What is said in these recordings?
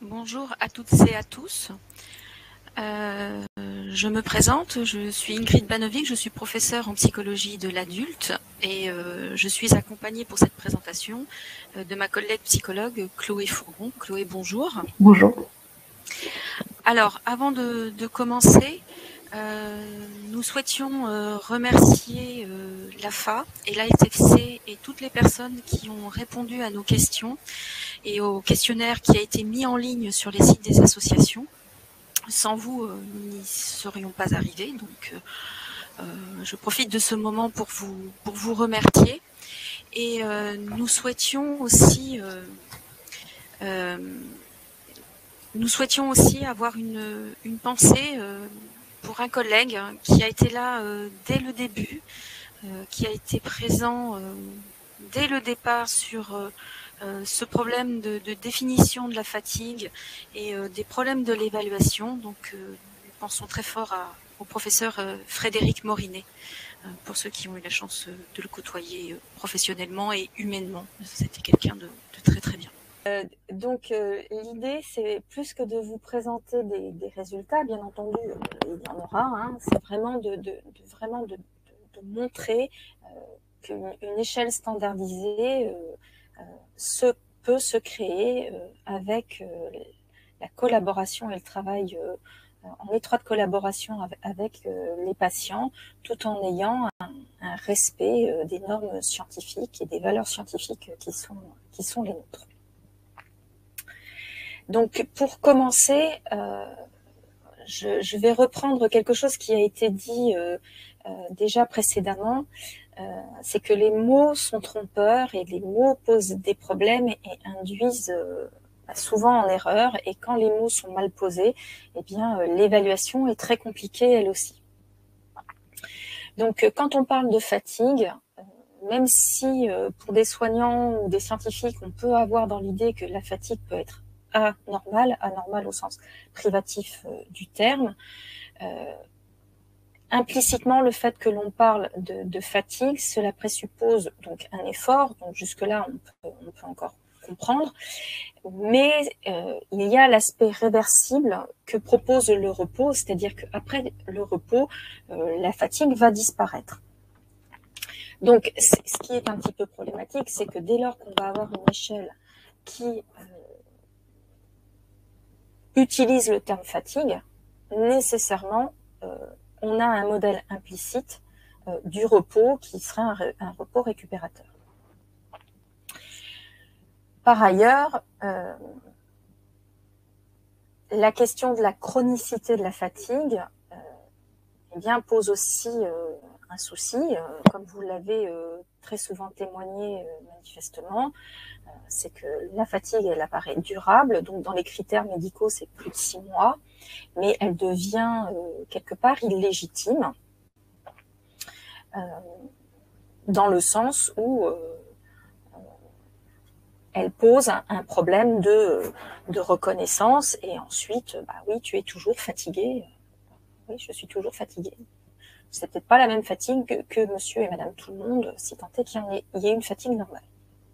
Bonjour à toutes et à tous. Je me présente, je suis Ingrid Banovic, je suis professeure en psychologie de l'adulte et je suis accompagnée pour cette présentation de ma collègue psychologue Chloé Fourgon. Chloé, bonjour. Bonjour. Alors, avant de commencer, nous souhaitions remercier l'AFA et l'ASFC et toutes les personnes qui ont répondu à nos questions et au questionnaire qui a été mis en ligne sur les sites des associations. Sans vous, nous n'y serions pas arrivés. Donc, je profite de ce moment pour vous remercier. Et nous souhaitions aussi avoir une pensée pour un collègue qui a été là dès le début, qui a été présent dès le départ sur ce problème de définition de la fatigue et des problèmes de l'évaluation. Donc, nous pensons très fort au professeur Frédéric Morinet, pour ceux qui ont eu la chance de le côtoyer professionnellement et humainement. C'était quelqu'un de très très bien. Donc l'idée, c'est plus que de vous présenter des résultats, bien entendu, il y en aura, hein, c'est vraiment de montrer qu'une échelle standardisée peut se créer avec la collaboration et le travail en étroite collaboration avec les patients, tout en ayant un respect des normes scientifiques et des valeurs scientifiques qui sont les nôtres. Donc, pour commencer, je vais reprendre quelque chose qui a été dit déjà précédemment. C'est que les mots sont trompeurs et les mots posent des problèmes et induisent souvent en erreur. Et quand les mots sont mal posés, eh bien, l'évaluation est très compliquée elle aussi. Donc, quand on parle de fatigue, même si pour des soignants ou des scientifiques, on peut avoir dans l'idée que la fatigue peut être anormal au sens privatif du terme. Implicitement, le fait que l'on parle de fatigue, cela présuppose donc un effort. Donc jusque-là, on peut encore comprendre. Mais il y a l'aspect réversible que propose le repos, c'est-à-dire qu'après le repos, la fatigue va disparaître. Donc, ce qui est un petit peu problématique, c'est que dès lors qu'on va avoir une échelle qui utilise le terme fatigue, nécessairement, on a un modèle implicite du repos qui serait un repos récupérateur. Par ailleurs, la question de la chronicité de la fatigue eh bien, pose aussi un souci, comme vous l'avez très souvent témoigné manifestement, c'est que la fatigue, elle apparaît durable, donc dans les critères médicaux, c'est plus de 6 mois, mais elle devient quelque part illégitime, dans le sens où elle pose un problème de reconnaissance, et ensuite, bah oui, tu es toujours fatigué, oui, je suis toujours fatiguée. C'est peut-être pas la même fatigue que monsieur et madame tout le monde, si tant est qu'il y ait une fatigue normale.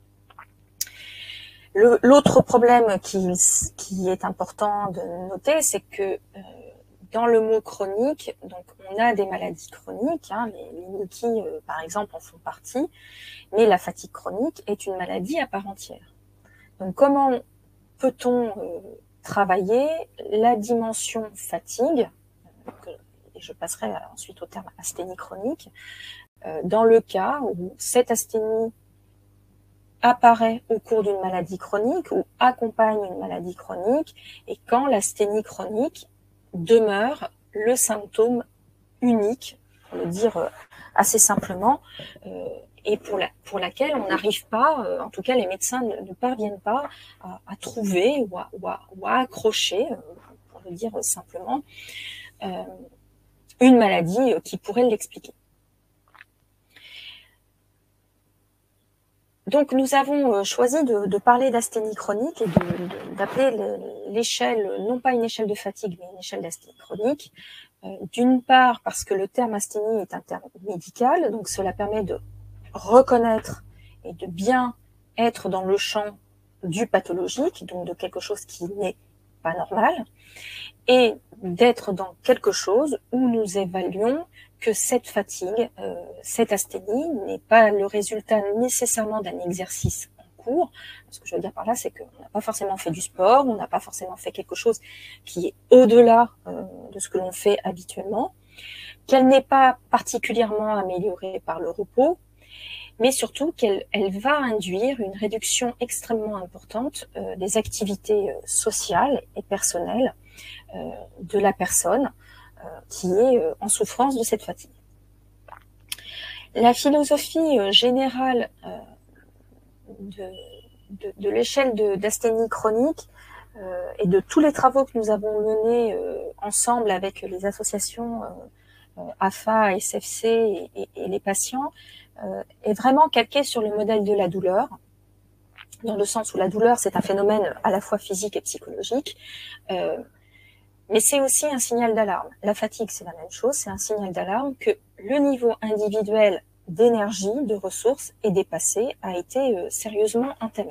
L'autre problème qui est important de noter, c'est que dans le mot chronique, donc on a des maladies chroniques, hein, les NICI par exemple en font partie, mais la fatigue chronique est une maladie à part entière. Donc comment peut-on travailler la dimension fatigue, et je passerai ensuite au terme asthénie chronique, dans le cas où cette asthénie apparaît au cours d'une maladie chronique ou accompagne une maladie chronique, et quand l'asthénie chronique demeure le symptôme unique, pour le dire assez simplement, et pour laquelle on n'arrive pas, en tout cas les médecins ne parviennent pas à trouver ou à accrocher, pour le dire simplement, une maladie qui pourrait l'expliquer. Donc nous avons choisi de parler d'asthénie chronique et d'appeler l'échelle, non pas une échelle de fatigue, mais une échelle d'asthénie chronique. D'une part parce que le terme asthénie est un terme médical, donc cela permet de reconnaître et de bien être dans le champ du pathologique, donc de quelque chose qui n'est pas normal, et d'être dans quelque chose où nous évaluons que cette fatigue, cette asthénie n'est pas le résultat nécessairement d'un exercice en cours. Ce que je veux dire par là, c'est qu'on n'a pas forcément fait du sport, on n'a pas forcément fait quelque chose qui est au-delà de ce que l'on fait habituellement, qu'elle n'est pas particulièrement améliorée par le repos, mais surtout qu'elle va induire une réduction extrêmement importante des activités sociales et personnelles de la personne qui est en souffrance de cette fatigue. La philosophie générale de l'échelle d'asthénie chronique et de tous les travaux que nous avons menés ensemble avec les associations AFA, SFC et les patients est vraiment calquée sur le modèle de la douleur, dans le sens où la douleur, c'est un phénomène à la fois physique et psychologique, mais c'est aussi un signal d'alarme. La fatigue, c'est la même chose, c'est un signal d'alarme que le niveau individuel d'énergie, de ressources est dépassé, a été sérieusement entamé.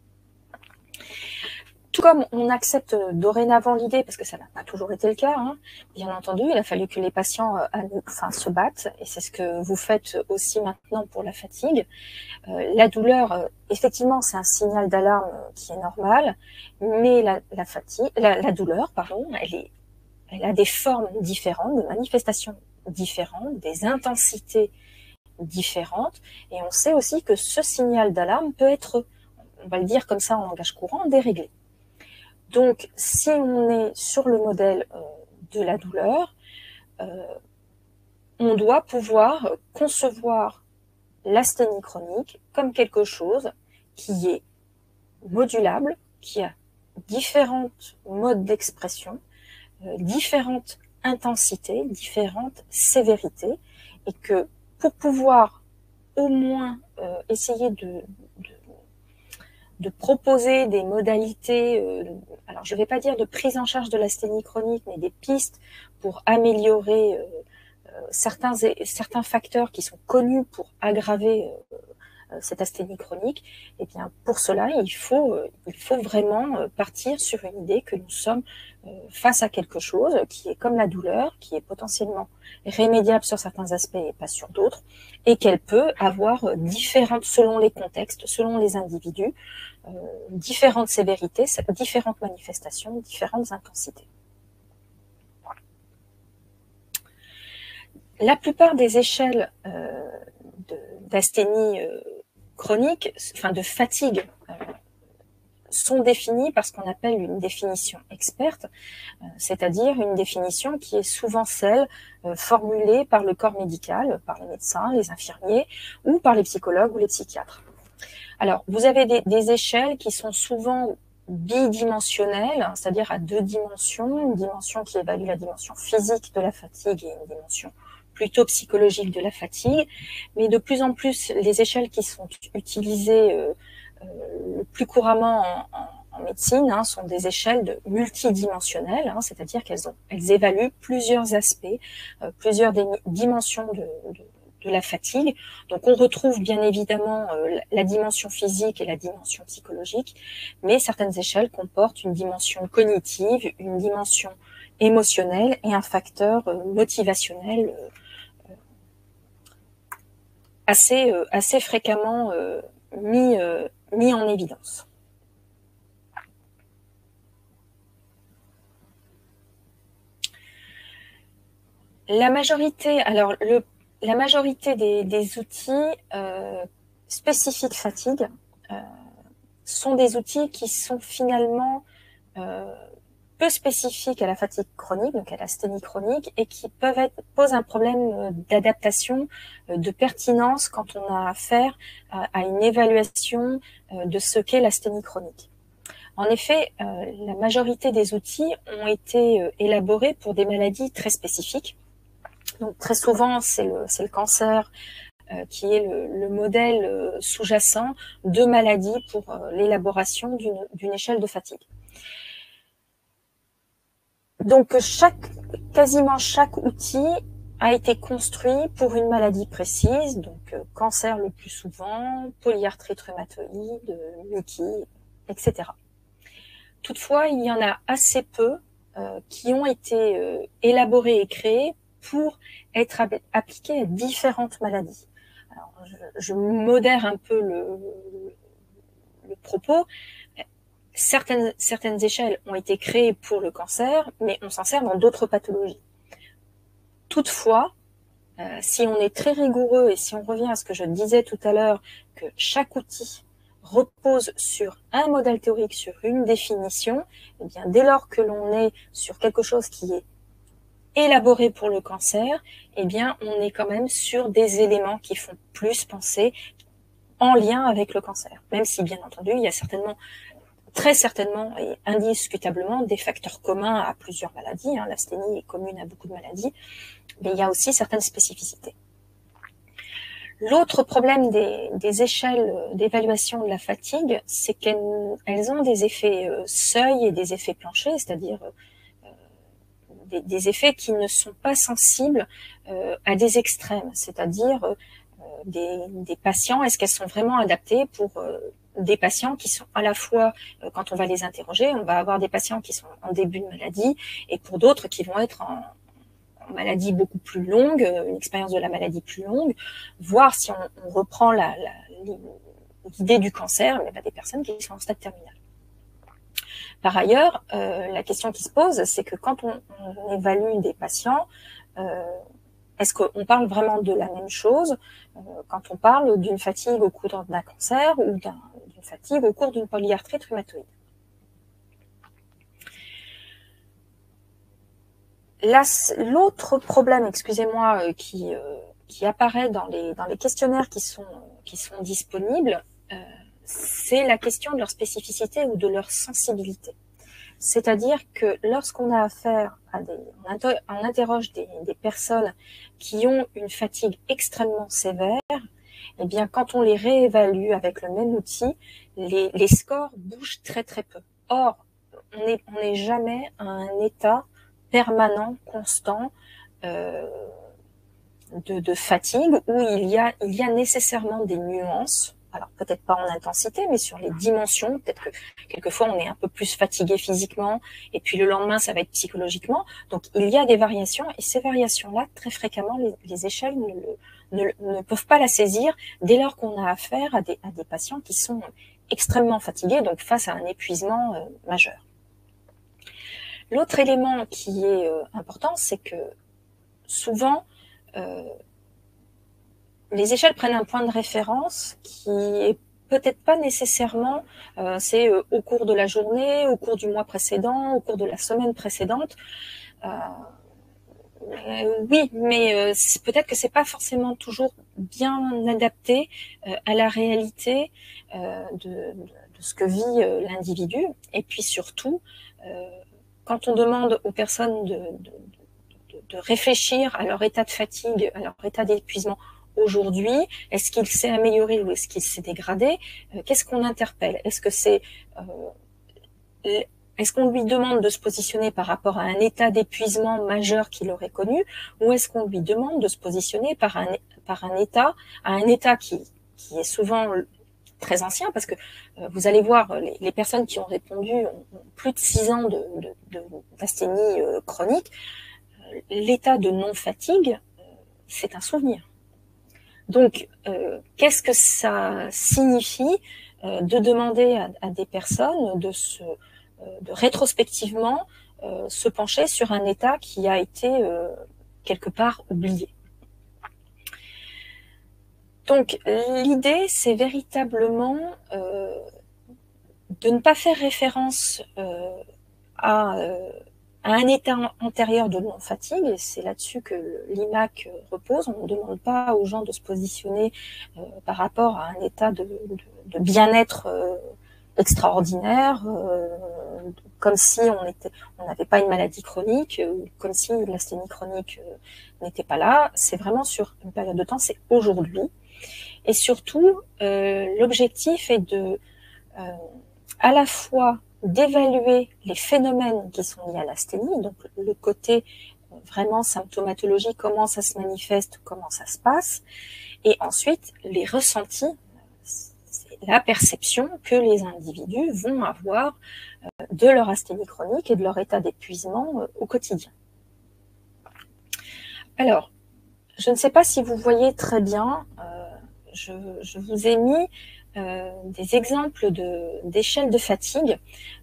Tout comme on accepte dorénavant l'idée, parce que ça n'a pas toujours été le cas, hein, bien entendu, il a fallu que les patients se battent, et c'est ce que vous faites aussi maintenant pour la fatigue. La douleur, effectivement, c'est un signal d'alarme qui est normal, mais la douleur, elle a des formes différentes, des manifestations différentes, des intensités différentes, et on sait aussi que ce signal d'alarme peut être, on va le dire comme ça en langage courant, déréglé. Donc, si on est sur le modèle de la douleur, on doit pouvoir concevoir l'asthénie chronique comme quelque chose qui est modulable, qui a différents modes d'expression, différentes intensités, différentes sévérités, et que pour pouvoir au moins essayer de proposer des modalités, alors je ne vais pas dire de prise en charge de l'asthénie chronique, mais des pistes pour améliorer certains facteurs qui sont connus pour aggraver cette asthénie chronique, et bien pour cela, il faut vraiment partir sur une idée que nous sommes face à quelque chose qui est comme la douleur, qui est potentiellement rémédiable sur certains aspects et pas sur d'autres, et qu'elle peut avoir différentes, selon les contextes, selon les individus, différentes sévérités, différentes manifestations, différentes intensités. La plupart des échelles d'asthénie chronique, enfin de fatigue, sont définies par ce qu'on appelle une définition experte, c'est-à-dire une définition qui est souvent celle formulée par le corps médical, par les médecins, les infirmiers, ou par les psychologues ou les psychiatres. Alors, vous avez des échelles qui sont souvent bidimensionnelles, c'est-à-dire à deux dimensions, une dimension qui évalue la dimension physique de la fatigue et une dimension plutôt psychologique de la fatigue, mais de plus en plus, les échelles qui sont utilisées le plus couramment en médecine sont des échelles multidimensionnelles, c'est-à-dire qu'elles évaluent plusieurs aspects, plusieurs dimensions de la fatigue. Donc on retrouve bien évidemment la dimension physique et la dimension psychologique, mais certaines échelles comportent une dimension cognitive, une dimension émotionnelle et un facteur motivationnel assez fréquemment mis en évidence. La majorité des outils spécifiques fatigue sont des outils qui sont finalement peu spécifiques à la fatigue chronique, donc à l'asthénie chronique, et qui posent un problème d'adaptation, de pertinence quand on a affaire à une évaluation de ce qu'est l'asthénie chronique. En effet, la majorité des outils ont été élaborés pour des maladies très spécifiques. Donc très souvent, c'est le cancer qui est le modèle sous-jacent de maladies pour l'élaboration d'une échelle de fatigue. Donc quasiment chaque outil a été construit pour une maladie précise, donc cancer le plus souvent, polyarthrite rhumatoïde, muquille, etc. Toutefois, il y en a assez peu qui ont été élaborés et créés pour être appliqués à différentes maladies. Alors, je modère un peu le propos. Certaines échelles ont été créées pour le cancer, mais on s'en sert dans d'autres pathologies. Toutefois, si on est très rigoureux et si on revient à ce que je disais tout à l'heure, que chaque outil repose sur un modèle théorique, sur une définition, eh bien, dès lors que l'on est sur quelque chose qui est élaboré pour le cancer, eh bien, on est quand même sur des éléments qui font plus penser en lien avec le cancer. Même si, bien entendu, il y a certainement, très certainement et indiscutablement des facteurs communs à plusieurs maladies. L'asthénie est commune à beaucoup de maladies, mais il y a aussi certaines spécificités. L'autre problème des échelles d'évaluation de la fatigue, c'est qu'elles ont des effets seuil et des effets planchers, c'est-à-dire des effets qui ne sont pas sensibles à des extrêmes, c'est-à-dire des patients, est-ce qu'elles sont vraiment adaptées pour des patients qui sont à la fois, quand on va les interroger, on va avoir des patients qui sont en début de maladie et pour d'autres qui vont être en maladie beaucoup plus longue, une expérience de la maladie plus longue, voir si on reprend l'idée du cancer, mais des personnes qui sont en stade terminal. Par ailleurs, la question qui se pose, c'est que quand on évalue des patients, est-ce qu'on parle vraiment de la même chose quand on parle d'une fatigue au cours d'un cancer ou d'une fatigue au cours d'une polyarthrite rhumatoïde? L'autre problème, excusez-moi, qui apparaît dans les questionnaires qui sont disponibles, c'est la question de leur spécificité ou de leur sensibilité. C'est-à-dire que lorsqu'on a affaire à on interroge des personnes qui ont une fatigue extrêmement sévère, eh bien, quand on les réévalue avec le même outil, les scores bougent très très peu. Or, on n'est jamais à un état permanent, constant de fatigue où il y a nécessairement des nuances. Alors peut-être pas en intensité, mais sur les dimensions. Peut-être que quelquefois on est un peu plus fatigué physiquement, et puis le lendemain ça va être psychologiquement. Donc il y a des variations, et ces variations-là, très fréquemment, les échelles ne peuvent pas la saisir dès lors qu'on a affaire à des patients qui sont extrêmement fatigués, donc face à un épuisement majeur. L'autre élément qui est important, c'est que souvent, les échelles prennent un point de référence qui est peut-être pas nécessairement, c'est au cours de la journée, au cours du mois précédent, au cours de la semaine précédente. Oui, mais peut-être que c'est pas forcément toujours bien adapté à la réalité de ce que vit l'individu. Et puis surtout, quand on demande aux personnes de réfléchir à leur état de fatigue, à leur état d'épuisement aujourd'hui, est-ce qu'il s'est amélioré ou est-ce qu'il s'est dégradé, qu'est-ce qu'on interpelle? Est-ce qu'on lui demande de se positionner par rapport à un état d'épuisement majeur qu'il aurait connu, ou est-ce qu'on lui demande de se positionner par un état qui est souvent très ancien, parce que vous allez voir, les personnes qui ont répondu ont plus de 6 ans d'asthénie chronique. L'état de non-fatigue, c'est un souvenir. Donc, qu'est-ce que ça signifie de demander à des personnes de rétrospectivement se pencher sur un état qui a été quelque part oublié? Donc, l'idée, c'est véritablement de ne pas faire référence à un état antérieur de non-fatigue, et c'est là-dessus que l'IMAC repose. On ne demande pas aux gens de se positionner par rapport à un état de bien-être extraordinaire, comme si on n'avait pas une maladie chronique, comme si l'asthénie chronique n'était pas là. C'est vraiment sur une période de temps, c'est aujourd'hui. Et surtout, l'objectif est à la fois d'évaluer les phénomènes qui sont liés à l'asthénie, donc le côté vraiment symptomatologie, comment ça se manifeste, comment ça se passe, et ensuite les ressentis, c'est la perception que les individus vont avoir de leur asthénie chronique et de leur état d'épuisement au quotidien. Alors, je ne sais pas si vous voyez très bien, je vous ai mis des exemples d'échelles de fatigue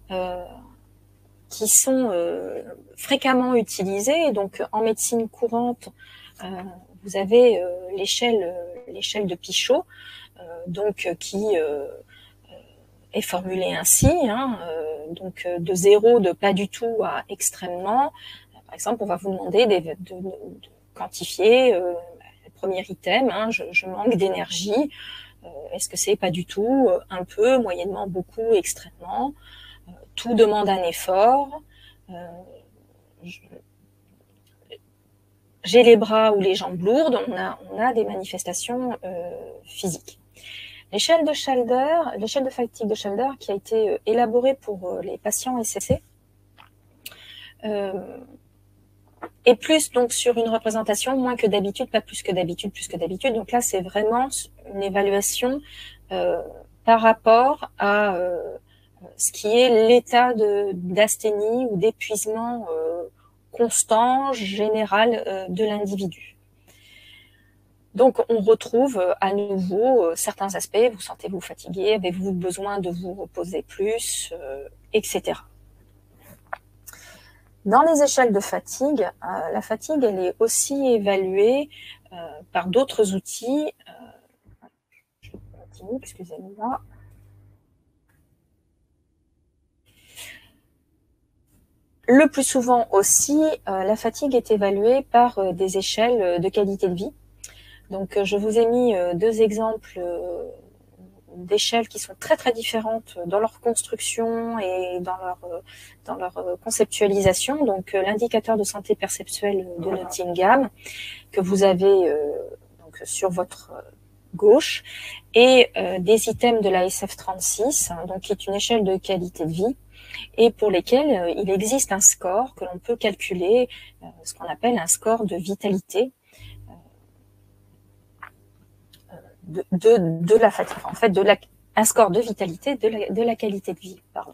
qui sont fréquemment utilisées. Donc, en médecine courante, vous avez l'échelle de Pichot, donc qui est formulée ainsi, donc de 0, de pas du tout à extrêmement. Par exemple, on va vous demander de quantifier le premier item, je manque d'énergie. Est-ce que c'est pas du tout, un peu, moyennement, beaucoup, extrêmement? Tout demande un effort. J'ai les bras ou les jambes lourdes, on a des manifestations physiques. L'échelle de fatigue de Schalder, qui a été élaborée pour les patients SSC, et plus donc sur une représentation moins que d'habitude, pas plus que d'habitude, plus que d'habitude. Donc là, c'est vraiment une évaluation par rapport à ce qui est l'état d'asthénie ou d'épuisement constant, général de l'individu. Donc, on retrouve à nouveau certains aspects. Vous sentez-vous fatigué? Avez-vous besoin de vous reposer plus, etc. Dans les échelles de fatigue, la fatigue, elle est aussi évaluée par d'autres outils. Je continue, excusez-moi. Le plus souvent aussi, la fatigue est évaluée par des échelles de qualité de vie. Donc, je vous ai mis deux exemples d'échelles qui sont très très différentes dans leur construction et dans leur conceptualisation. Donc, l'indicateur de santé perceptuelle de Nottingham que vous avez donc sur votre gauche et des items de la SF36, donc qui est une échelle de qualité de vie et pour lesquels il existe un score que l'on peut calculer, ce qu'on appelle un score de vitalité de la fatigue, en fait, un score de vitalité de la qualité de vie. Pardon.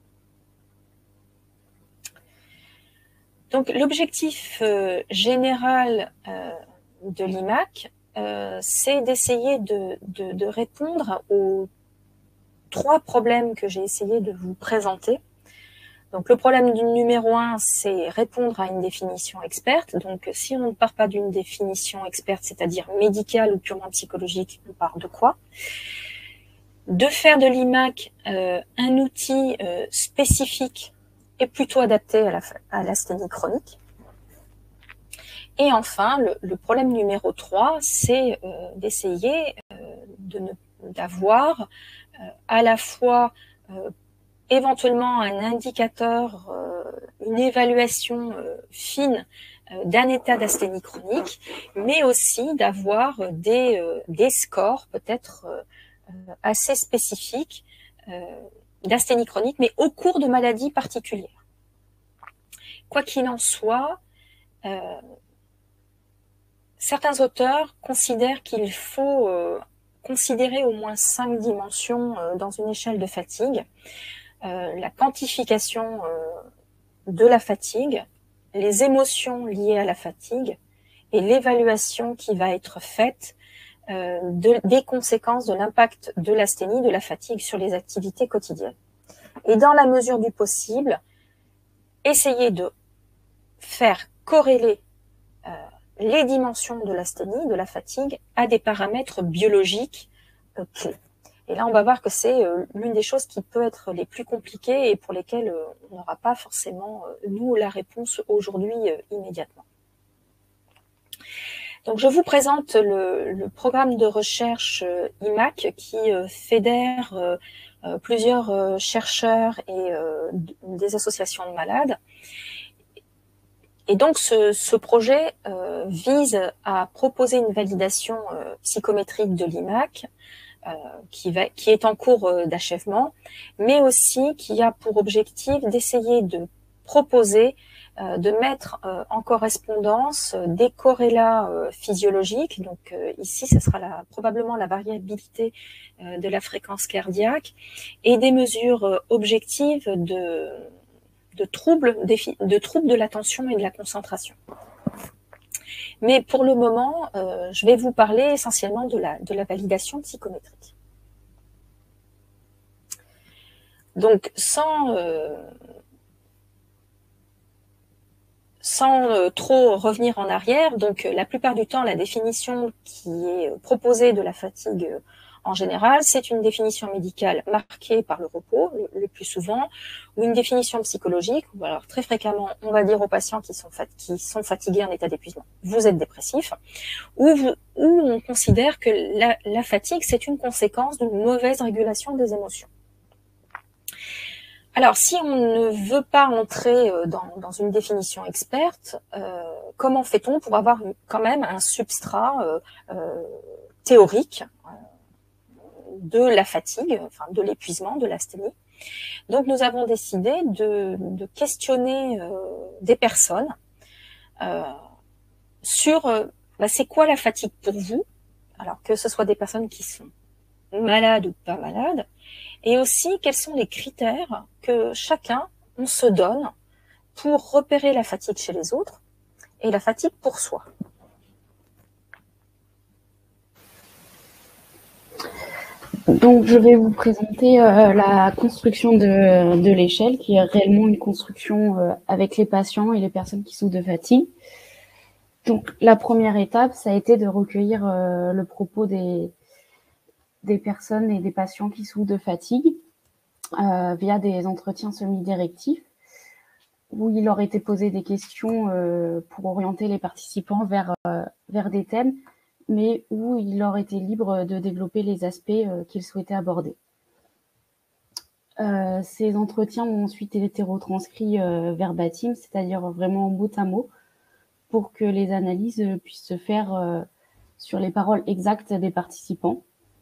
Donc, l'objectif général de l'IMAC, c'est d'essayer de répondre aux 3 problèmes que j'ai essayé de vous présenter. Donc, le problème du numéro 1, c'est répondre à une définition experte. Donc, si on ne part pas d'une définition experte, c'est-à-dire médicale ou purement psychologique, on part de quoi? De faire de l'IMAC un outil spécifique et plutôt adapté à l'asthénie chronique. Et enfin, le problème numéro 3, c'est d'essayer d'avoir à la fois éventuellement un indicateur, une évaluation fine d'un état d'asthénie chronique, mais aussi d'avoir des scores peut-être assez spécifiques d'asthénie chronique, mais au cours de maladies particulières. Quoi qu'il en soit, certains auteurs considèrent qu'il faut considérer au moins 5 dimensions dans une échelle de fatigue. La quantification de la fatigue, les émotions liées à la fatigue et l'évaluation qui va être faite des conséquences de l'impact de l'asthénie, de la fatigue sur les activités quotidiennes. Et dans la mesure du possible, essayer de faire corréler les dimensions de l'asthénie, de la fatigue, à des paramètres biologiques clés. Et là, on va voir que c'est l'une des choses qui peut être les plus compliquées et pour lesquelles on n'aura pas forcément, nous, la réponse aujourd'hui immédiatement. Donc, je vous présente le programme de recherche IMAC qui fédère plusieurs chercheurs et des associations de malades. Et donc, ce projet vise à proposer une validation psychométrique de l'IMAC qui est en cours d'achèvement, mais aussi qui a pour objectif d'essayer de proposer de mettre en correspondance des corrélats physiologiques. Donc ici, ce sera probablement la variabilité de la fréquence cardiaque et des mesures objectives de troubles de l'attention et de la concentration. Mais pour le moment, je vais vous parler essentiellement de la validation psychométrique. Donc, sans trop revenir en arrière, donc la plupart du temps, la définition qui est proposée de la fatigue en général, c'est une définition médicale marquée par le repos, le plus souvent, ou une définition psychologique, ou alors très fréquemment, on va dire aux patients qui sont fatigués en état d'épuisement, vous êtes dépressif, où on considère que la fatigue, c'est une conséquence d'une mauvaise régulation des émotions. Alors, si on ne veut pas entrer dans une définition experte, comment fait-on pour avoir quand même un substrat théorique de la fatigue, enfin de l'épuisement, de l'asthénie? Donc, nous avons décidé de questionner des personnes sur c'est quoi la fatigue pour vous, alors que ce soit des personnes qui sont malades ou pas malades, et aussi quels sont les critères que chacun on se donne pour repérer la fatigue chez les autres et la fatigue pour soi. Donc je vais vous présenter la construction de l'échelle, qui est réellement une construction avec les patients et les personnes qui souffrent de fatigue. Donc la première étape, ça a été de recueillir le propos des personnes et des patients qui souffrent de fatigue via des entretiens semi-directifs où il leur était posé des questions pour orienter les participants vers des thèmes, mais où il leur était libre de développer les aspects qu'ils souhaitaient aborder. Ces entretiens ont ensuite été retranscrits verbatim, c'est-à-dire vraiment mot à mot, pour que les analyses puissent se faire sur les paroles exactes des participants.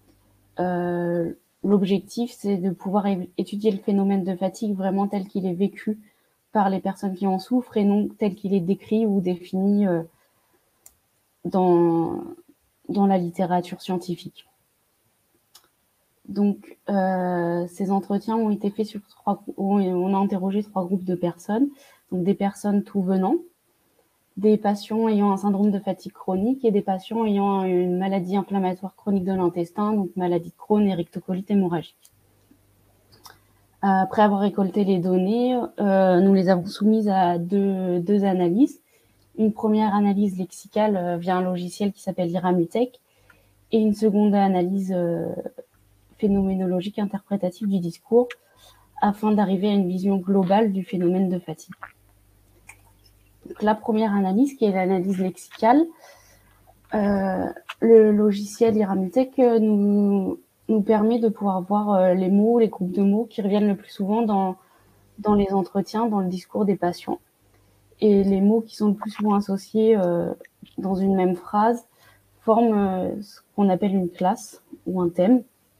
L'objectif, c'est de pouvoir étudier le phénomène de fatigue vraiment tel qu'il est vécu par les personnes qui en souffrent et non tel qu'il est décrit ou défini dans la littérature scientifique. Donc, ces entretiens ont été faits sur on a interrogé 3 groupes de personnes, donc des personnes tout venant, des patients ayant un syndrome de fatigue chronique et des patients ayant une maladie inflammatoire chronique de l'intestin, donc maladie de Crohn et rectocolite hémorragique. Après avoir récolté les données, nous les avons soumises à deux analyses. Une première analyse lexicale via un logiciel qui s'appelle Iramutech et une seconde analyse phénoménologique interprétative du discours afin d'arriver à une vision globale du phénomène de fatigue. Donc, la première analyse, qui est l'analyse lexicale, le logiciel Iramutech nous permet de pouvoir voir les mots, les groupes de mots qui reviennent le plus souvent dans les entretiens, dans le discours des patients. Et les mots qui sont le plus souvent associés dans une même phrase forment ce qu'on appelle une classe ou un thème.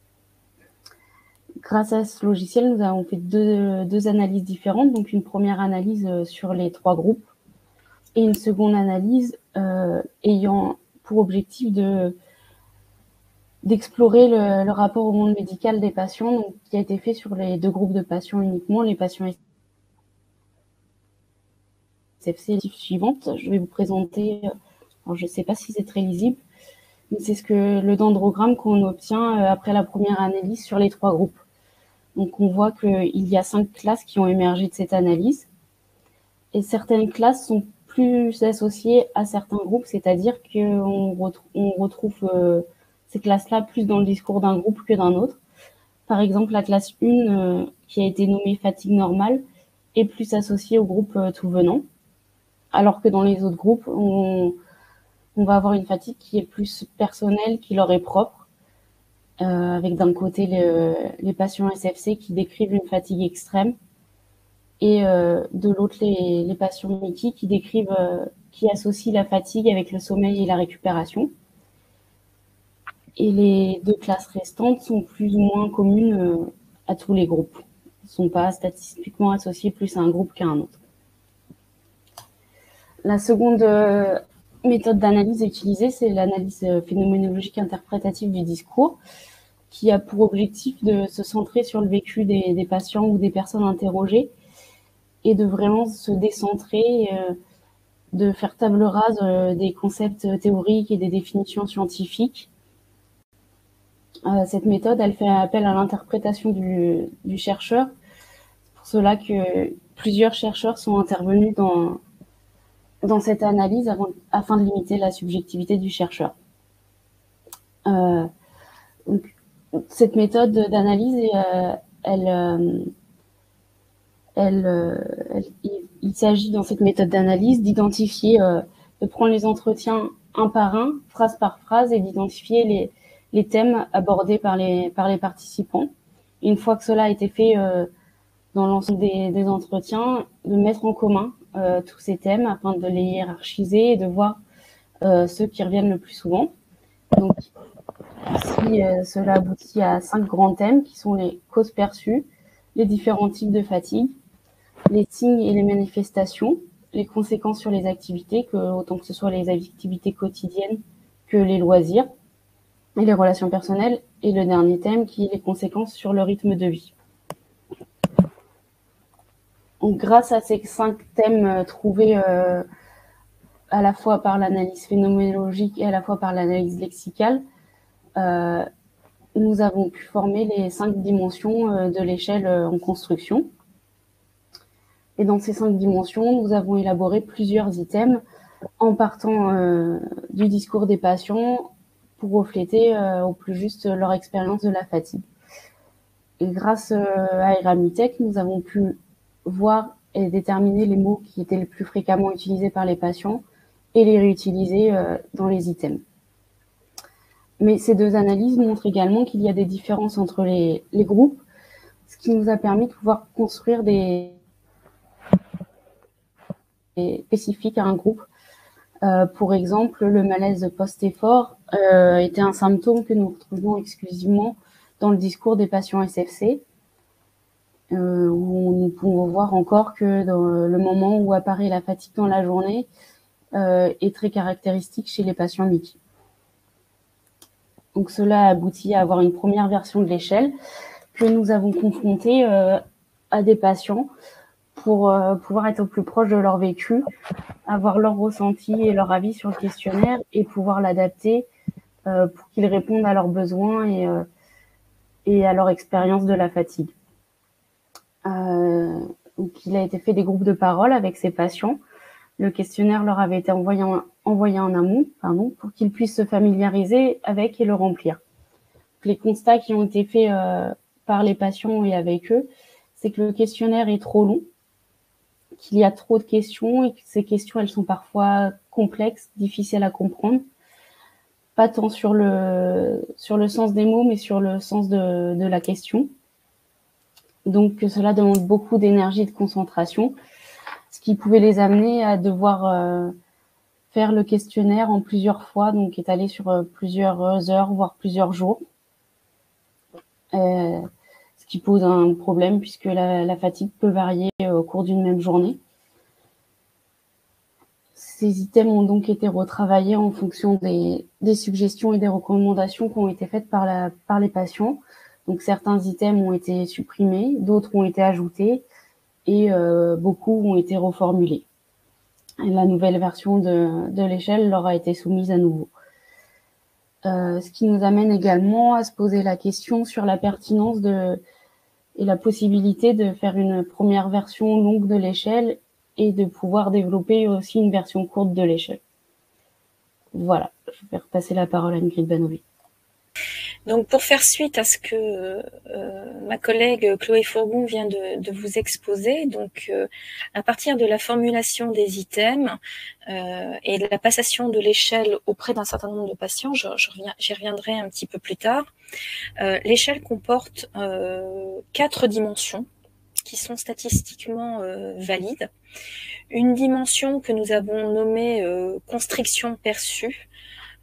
Grâce à ce logiciel, nous avons fait deux analyses différentes. Donc une première analyse sur les 3 groupes et une seconde analyse ayant pour objectif d'explorer le rapport au monde médical des patients, donc, qui a été fait sur les 2 groupes de patients uniquement, les patients SFC suivante. Je vais vous présenter, alors je ne sais pas si c'est très lisible, mais c'est le dendrogramme qu'on obtient après la première analyse sur les 3 groupes. Donc on voit qu'il y a 5 classes qui ont émergé de cette analyse, et certaines classes sont plus associées à certains groupes, c'est-à-dire qu'on retrouve ces classes-là plus dans le discours d'un groupe que d'un autre. Par exemple, la classe 1, qui a été nommée fatigue normale, est plus associée au groupe tout venant, alors que dans les autres groupes, on va avoir une fatigue qui est plus personnelle, qui leur est propre, avec d'un côté les patients SFC qui décrivent une fatigue extrême, et de l'autre les patients Mickey qui associent la fatigue avec le sommeil et la récupération. Et les 2 classes restantes sont plus ou moins communes à tous les groupes. Elles ne sont pas statistiquement associées plus à un groupe qu'à un autre. La seconde méthode d'analyse utilisée, c'est l'analyse phénoménologique interprétative du discours, qui a pour objectif de se centrer sur le vécu des patients ou des personnes interrogées et de vraiment se décentrer, de faire table rase des concepts théoriques et des définitions scientifiques. Cette méthode, elle fait appel à l'interprétation du chercheur. C'est pour cela que plusieurs chercheurs sont intervenus dans cette analyse afin de limiter la subjectivité du chercheur. Donc, cette méthode d'analyse, il s'agit dans cette méthode d'analyse d'identifier, de prendre les entretiens un par un, phrase par phrase, et d'identifier les thèmes abordés par les participants. Et une fois que cela a été fait dans l'ensemble des entretiens, de mettre en commun tous ces thèmes afin de les hiérarchiser et de voir ceux qui reviennent le plus souvent. Donc, ici, cela aboutit à 5 grands thèmes qui sont les causes perçues, les différents types de fatigue, les signes et les manifestations, les conséquences sur les activités, autant que ce soit les activités quotidiennes que les loisirs, et les relations personnelles, et le dernier thème qui est les conséquences sur le rythme de vie. Donc, grâce à ces 5 thèmes trouvés à la fois par l'analyse phénoménologique et à la fois par l'analyse lexicale, nous avons pu former les 5 dimensions de l'échelle en construction. Et dans ces 5 dimensions, nous avons élaboré plusieurs items en partant du discours des patients pour refléter au plus juste leur expérience de la fatigue. Et grâce à Eramitech, nous avons pu voir et déterminer les mots qui étaient les plus fréquemment utilisés par les patients et les réutiliser dans les items. Mais ces 2 analyses montrent également qu'il y a des différences entre les groupes, ce qui nous a permis de pouvoir construire des spécifiques à un groupe. Pour exemple, le malaise post-effort était un symptôme que nous retrouvons exclusivement dans le discours des patients SFC, où nous pouvons voir encore que dans le moment où apparaît la fatigue dans la journée est très caractéristique chez les patients MICI. Donc cela aboutit à avoir une première version de l'échelle que nous avons confrontée à des patients pour pouvoir être au plus proche de leur vécu, avoir leur ressenti et leur avis sur le questionnaire et pouvoir l'adapter pour qu'ils répondent à leurs besoins et à leur expérience de la fatigue. Donc il a été fait des groupes de parole avec ces patients. Le questionnaire leur avait été envoyé en amont, pour qu'ils puissent se familiariser avec et le remplir. Les constats qui ont été faits par les patients et avec eux, c'est que le questionnaire est trop long, qu'il y a trop de questions et que ces questions, elles sont parfois complexes, difficiles à comprendre. Pas tant sur le sens des mots, mais sur le sens de la question. Donc cela demande beaucoup d'énergie et de concentration, ce qui pouvait les amener à devoir faire le questionnaire en plusieurs fois, donc étalé sur plusieurs heures, voire plusieurs jours. Ce qui pose un problème puisque la fatigue peut varier au cours d'une même journée. Ces items ont donc été retravaillés en fonction des suggestions et des recommandations qui ont été faites par les patients. Donc certains items ont été supprimés, d'autres ont été ajoutés et beaucoup ont été reformulés. Et la nouvelle version de l'échelle leur a été soumise à nouveau. Ce qui nous amène également à se poser la question sur la pertinence et la possibilité de faire une première version longue de l'échelle et de pouvoir développer aussi une version courte de l'échelle. Voilà, je vais repasser la parole à Ingrid Banovi. Donc, pour faire suite à ce que ma collègue Chloé Fourgon vient de vous exposer, donc à partir de la formulation des items et de la passation de l'échelle auprès d'un certain nombre de patients, j'y reviendrai un petit peu plus tard, l'échelle comporte 4 dimensions qui sont statistiquement valides. Une dimension que nous avons nommée constriction perçue,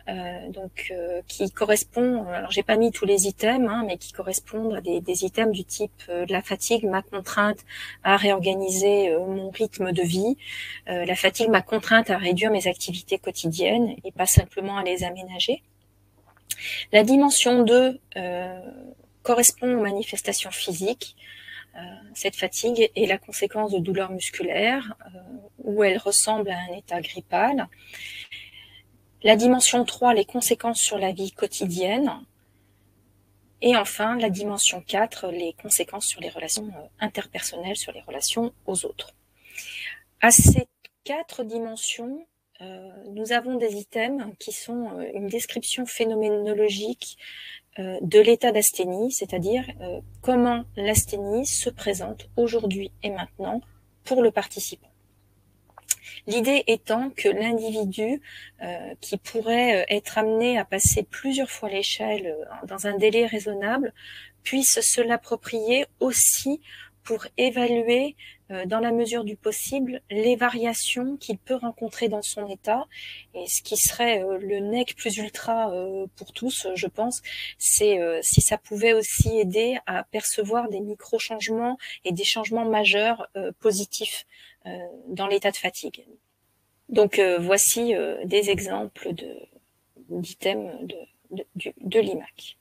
qui correspond, alors j'ai pas mis tous les items, hein, mais qui correspondent à des items du type la fatigue m'a contrainte à réorganiser mon rythme de vie, la fatigue m'a contrainte à réduire mes activités quotidiennes et pas simplement à les aménager. La dimension 2 correspond aux manifestations physiques. Cette fatigue est la conséquence de douleurs musculaires où elle ressemble à un état grippal. La dimension 3, les conséquences sur la vie quotidienne. Et enfin, la dimension 4, les conséquences sur les relations interpersonnelles, sur les relations aux autres. À ces 4 dimensions, nous avons des items qui sont une description phénoménologique de l'état d'asthénie, c'est-à-dire comment l'asthénie se présente aujourd'hui et maintenant pour le participant. L'idée étant que l'individu qui pourrait être amené à passer plusieurs fois l'échelle dans un délai raisonnable puisse se l'approprier aussi pour évaluer dans la mesure du possible les variations qu'il peut rencontrer dans son état. Et ce qui serait le nec plus ultra pour tous, je pense, c'est si ça pouvait aussi aider à percevoir des micro-changements et des changements majeurs positifs dans l'état de fatigue. Donc voici des exemples d'items de l'IMAC.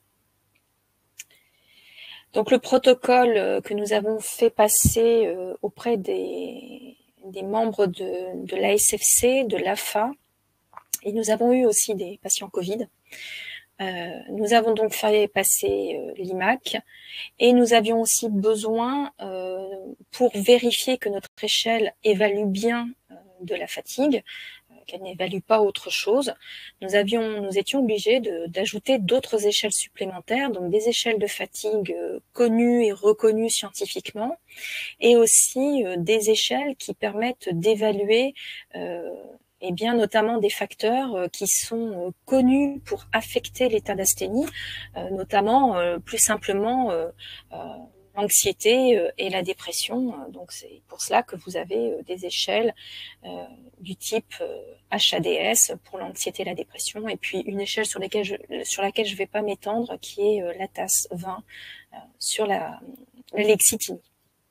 Donc le protocole que nous avons fait passer auprès des membres de l'ASFC, de l'AFA, et nous avons eu aussi des patients Covid. Nous avons donc fait passer l'IMAC et nous avions aussi besoin, pour vérifier que notre échelle évalue bien de la fatigue, qu'elle n'évalue pas autre chose, nous étions obligés d'ajouter d'autres échelles supplémentaires, donc des échelles de fatigue connues et reconnues scientifiquement, et aussi des échelles qui permettent d'évaluer et bien notamment des facteurs qui sont connus pour affecter l'état d'asthénie, notamment plus simplement l'anxiété et la dépression. Donc c'est pour cela que vous avez des échelles du type HADS pour l'anxiété et la dépression, et puis une échelle sur laquelle je vais pas m'étendre, qui est la TAS 20 sur la lexitynie.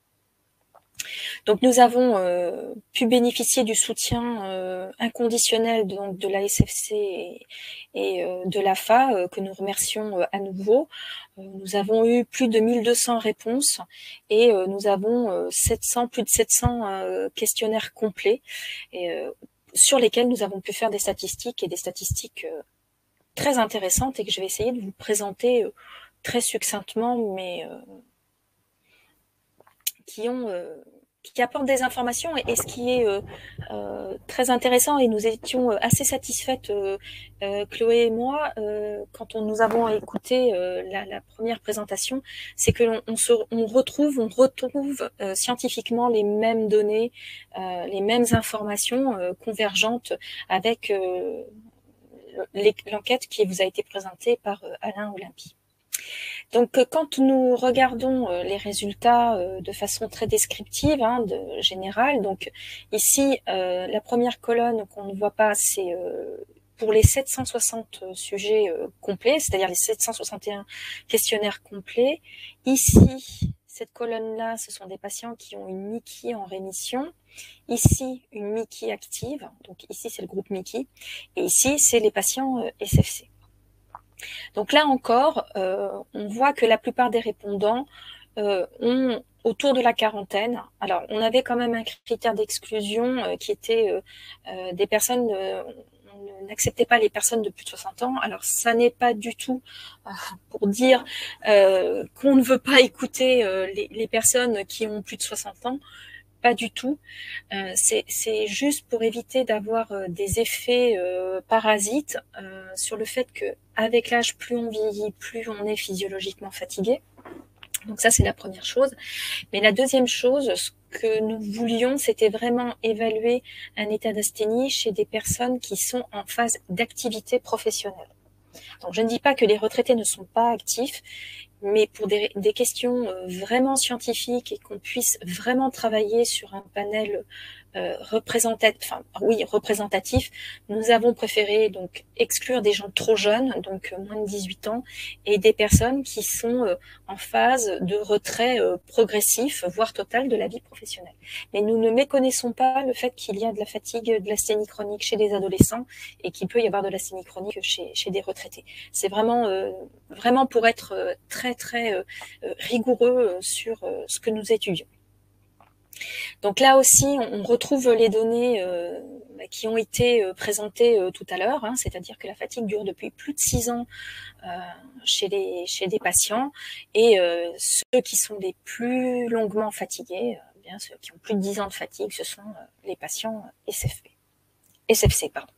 Donc nous avons pu bénéficier du soutien inconditionnel de l'ASFC et de l'AFA, que nous remercions à nouveau. Nous avons eu plus de 1200 réponses et nous avons plus de 700 questionnaires complets sur lesquels nous avons pu faire des statistiques, et des statistiques très intéressantes, et que je vais essayer de vous présenter très succinctement, mais qui apportent des informations. Et ce qui est très intéressant, et nous étions assez satisfaites, Chloé et moi, quand nous avons écouté la première présentation, c'est que on retrouve scientifiquement les mêmes données, les mêmes informations convergentes avec l'enquête qui vous a été présentée par Alain Olympie. Donc, quand nous regardons les résultats de façon très descriptive, générale, donc ici, la première colonne qu'on ne voit pas, c'est pour les 760 sujets complets, c'est-à-dire les 761 questionnaires complets. Ici, cette colonne-là, ce sont des patients qui ont une MICI en rémission. Ici, une MICI active, donc ici, c'est le groupe MICI. Et ici, c'est les patients SFC. Donc là encore, on voit que la plupart des répondants ont autour de la quarantaine. Alors, on avait quand même un critère d'exclusion qui était des personnes, on n'acceptait pas les personnes de plus de 60 ans. Alors, ça n'est pas du tout pour dire qu'on ne veut pas écouter les personnes qui ont plus de 60 ans. Pas du tout. C'est juste pour éviter d'avoir des effets parasites sur le fait que avec l'âge, plus on vieillit, plus on est physiologiquement fatigué. Donc ça, c'est la première chose. Mais la deuxième chose, ce que nous voulions, c'était vraiment évaluer un état d'asthénie chez des personnes qui sont en phase d'activité professionnelle. Donc je ne dis pas que les retraités ne sont pas actifs, mais pour des questions vraiment scientifiques, et qu'on puisse vraiment travailler sur un panel représentatif, nous avons préféré donc exclure des gens trop jeunes, donc moins de 18 ans, et des personnes qui sont en phase de retrait progressif, voire total de la vie professionnelle. Mais nous ne méconnaissons pas le fait qu'il y a de la fatigue, de l'asthénie chronique chez des adolescents et qu'il peut y avoir de l'asthénie chronique chez des retraités. C'est vraiment, vraiment pour être très rigoureux sur ce que nous étudions. Donc là aussi, on retrouve les données qui ont été présentées tout à l'heure, hein, c'est-à-dire que la fatigue dure depuis plus de 6 ans chez des patients, et ceux qui sont les plus longuement fatigués, bien ceux qui ont plus de 10 ans de fatigue, ce sont les patients SFC. Pardon.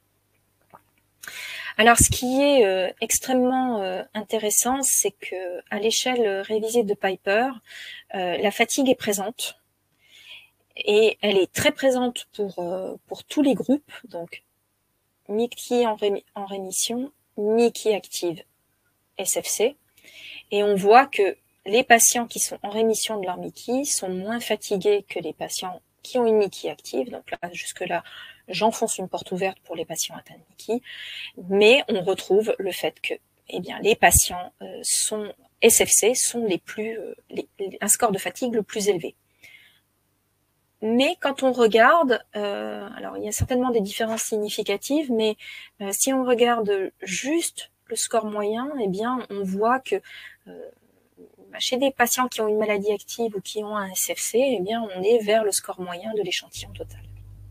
Alors, ce qui est extrêmement intéressant, c'est que à l'échelle révisée de Piper, la fatigue est présente. Et elle est très présente pour tous les groupes, donc MICI en rémission, MICI active, SFC. Et on voit que les patients qui sont en rémission de leur MICI sont moins fatigués que les patients qui ont une MICI active. Donc là, jusque-là, j'enfonce une porte ouverte pour les patients atteints de MICI. Mais on retrouve le fait que les patients sont SFC sont un score de fatigue le plus élevé. Mais quand on regarde, alors il y a certainement des différences significatives, mais si on regarde juste le score moyen, on voit que chez des patients qui ont une maladie active ou qui ont un SFC, on est vers le score moyen de l'échantillon total.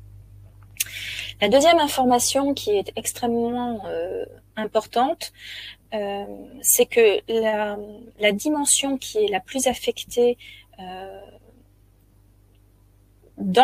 La deuxième information qui est extrêmement importante, c'est que la dimension qui est la plus affectée dans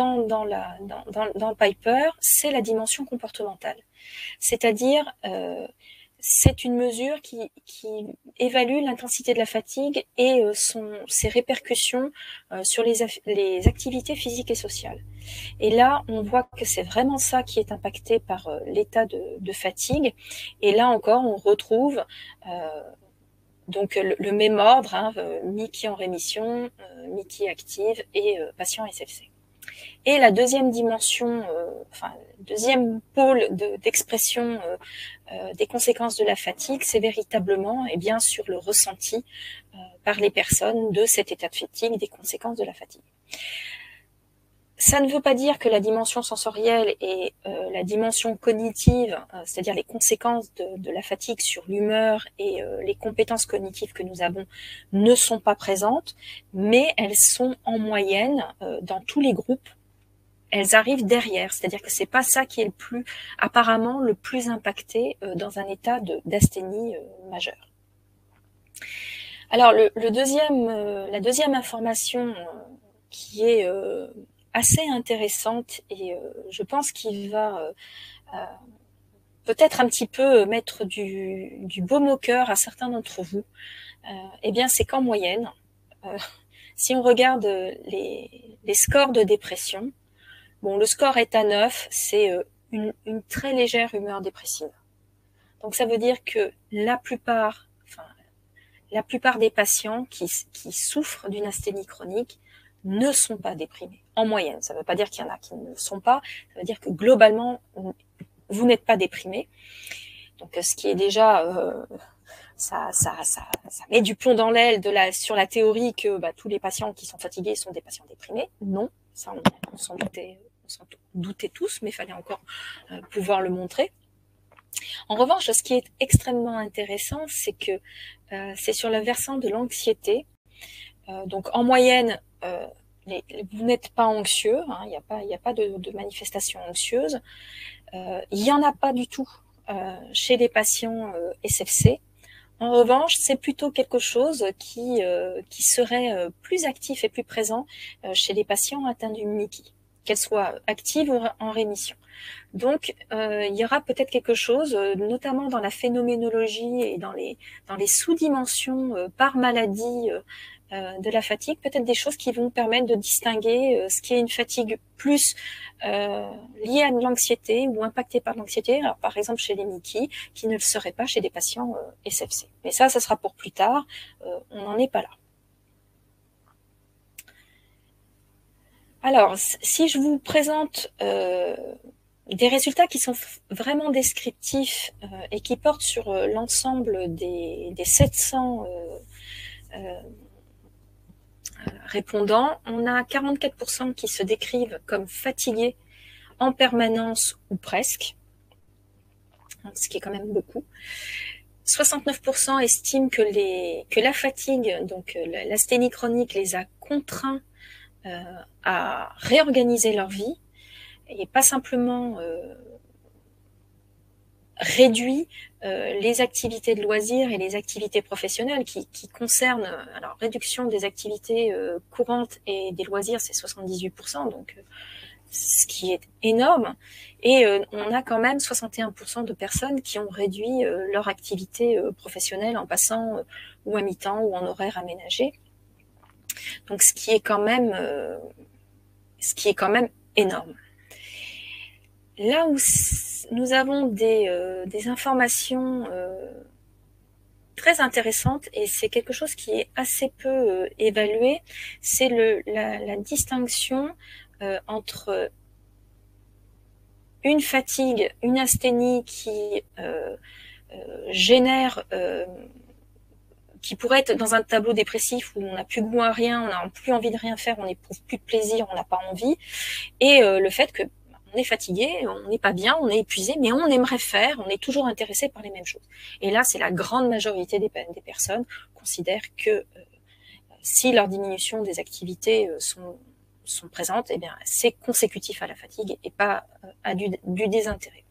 le Piper, c'est la dimension comportementale. C'est-à-dire, c'est une mesure qui évalue l'intensité de la fatigue et ses répercussions sur les activités physiques et sociales. Et là, on voit que c'est vraiment ça qui est impacté par l'état de fatigue. Et là encore, on retrouve donc le même ordre, hein, MICI en rémission, MICI active et patient SFC. Et la deuxième dimension, deuxième pôle d'expression des conséquences de la fatigue, c'est véritablement sur le ressenti par les personnes de cet état de fatigue, des conséquences de la fatigue. Ça ne veut pas dire que la dimension sensorielle et la dimension cognitive, c'est-à-dire les conséquences de la fatigue sur l'humeur et les compétences cognitives que nous avons, ne sont pas présentes, mais elles sont en moyenne dans tous les groupes. Elles arrivent derrière, c'est-à-dire que c'est pas ça qui est apparemment le plus impacté dans un état d'asthénie majeure. Alors la deuxième information qui est assez intéressante et je pense qu'il va peut-être un petit peu mettre du baume au cœur à certains d'entre vous, c'est qu'en moyenne, si on regarde les scores de dépression, le score est à 9, c'est une très légère humeur dépressive. Donc ça veut dire que la plupart des patients qui souffrent d'une asthénie chronique ne sont pas déprimés, en moyenne. Ça ne veut pas dire qu'il y en a qui ne le sont pas, ça veut dire que globalement, vous n'êtes pas déprimé. Donc ce qui est déjà, ça met du plomb dans l'aile sur la théorie que tous les patients qui sont fatigués sont des patients déprimés. Non, ça on s'en doutait tous, mais il fallait encore pouvoir le montrer. En revanche, ce qui est extrêmement intéressant, c'est que c'est sur le versant de l'anxiété. Donc en moyenne, vous n'êtes pas anxieux, hein, il n'y a pas de manifestation anxieuse. Il n'y en a pas du tout chez les patients SFC. En revanche, c'est plutôt quelque chose qui serait plus actif et plus présent chez les patients atteints du MICI, qu'elle soit active ou en rémission. Donc, il y aura peut-être quelque chose, notamment dans la phénoménologie et dans les sous-dimensions par maladie de la fatigue, peut-être des choses qui vont permettre de distinguer ce qui est une fatigue plus liée à l'anxiété ou impactée par l'anxiété, alors par exemple chez les MICI, qui ne le serait pas chez des patients SFC. Mais ça sera pour plus tard, on n'en est pas là. Alors, si je vous présente des résultats qui sont vraiment descriptifs et qui portent sur l'ensemble des 700 répondants, on a 44% qui se décrivent comme fatigués en permanence ou presque, ce qui est quand même beaucoup. 69% estiment que la fatigue, donc l'asthénie chronique, les a contraints à réorganiser leur vie et pas simplement réduit les activités de loisirs et les activités professionnelles qui concernent, alors réduction des activités courantes et des loisirs, c'est 78%, donc ce qui est énorme. Et on a quand même 61% de personnes qui ont réduit leur activité professionnelle en passant ou à mi-temps ou en horaire aménagé. Donc ce qui est quand même énorme. Là où nous avons des informations très intéressantes, et c'est quelque chose qui est assez peu évalué, c'est la distinction entre une fatigue, une asthénie qui génère, qui pourrait être dans un tableau dépressif où on n'a plus goût à rien, on n'a plus envie de rien faire, on n'éprouve plus de plaisir, on n'a pas envie, et le fait que on est fatigué, on n'est pas bien, on est épuisé, mais on aimerait faire, on est toujours intéressé par les mêmes choses. Et là, c'est la grande majorité des personnes considèrent que si leur diminution des activités sont présentes, eh bien, c'est consécutif à la fatigue et pas à du désintérêt.